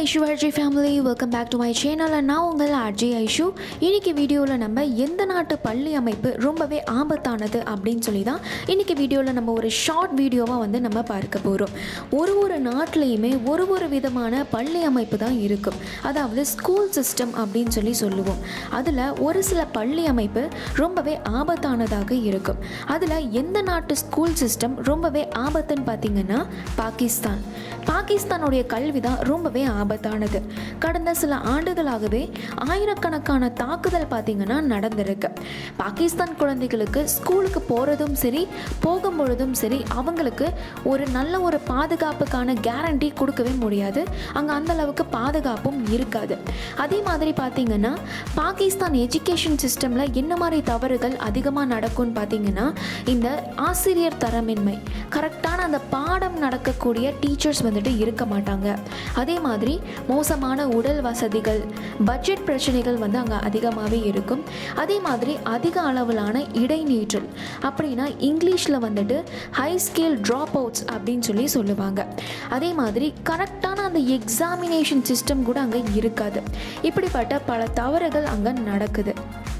Aishu RJ family, welcome back to my channel. நான் உங்கள் RJ Aishu. இன்றைக்கி வீடியோவில் நம்ம எந்த நாட்டு பள்ளி அமைப்பு ரொம்பவே ஆபத்தானது அப்படின்னு சொல்லி தான் இன்றைக்கி வீடியோவில் நம்ம ஒரு ஷார்ட் வீடியோவாக நம்ம பார்க்க போகிறோம். ஒரு நாட்டிலையுமே ஒரு விதமான பள்ளி அமைப்பு தான் இருக்கும். அதாவது ஸ்கூல் சிஸ்டம் அப்படின்னு சொல்லுவோம். அதில் ஒரு சில பள்ளி அமைப்பு ரொம்பவே ஆபத்தானதாக இருக்கும். அதில் எந்த நாட்டு ஸ்கூல் சிஸ்டம் ரொம்பவே ஆபத்துன்னு பார்த்திங்கன்னா பாகிஸ்தானுடைய கல்வி தான் ரொம்பவே ஆபத்தானது. கடந்த சில ஆண்டுகளாகவே ஆயிரக்கணக்கான தாக்குதல் பார்த்திங்கன்னா நடந்திருக்கு. பாகிஸ்தான் குழந்தைகளுக்கு ஸ்கூலுக்கு போகிறதும் சரி, போகும்பொழுதும் சரி, அவங்களுக்கு ஒரு நல்ல ஒரு பாதுகாப்புக்கான கேரண்டி கொடுக்கவே முடியாது. அங்கே அந்தளவுக்கு பாதுகாப்பும் இருக்காது. அதே மாதிரி பார்த்திங்கன்னா பாகிஸ்தான் எஜுகேஷன் சிஸ்டமில் என்ன மாதிரி தவறுகள் அதிகமாக நடக்கும்னு பார்த்திங்கன்னா, இந்த ஆசிரியர் தரமின்மை, கரெக்டான அந்த பாடம் நடக்கக்கூடிய டீச்சர்ஸ் இருக்க மாட்டாங்க. அதே மாதிரி மோசமான உடல் வசதிகள், பட்ஜெட் பிரச்சனைகள் அங்கே அதிகமாகவே இருக்கும். அதே மாதிரி அதிக அளவிலான இடைநீற்றல், அப்படின்னா இங்கிலீஷில் ஹை ஸ்கேல் ட்ராப் அவுட்ஸ் அப்படின்னு சொல்லுவாங்க. அதே மாதிரி கரெக்டான அந்த எக்ஸாமினேஷன் சிஸ்டம் கூட அங்கே இருக்காது. இப்படிப்பட்ட பல தவறுகள் அங்கே நடக்குது.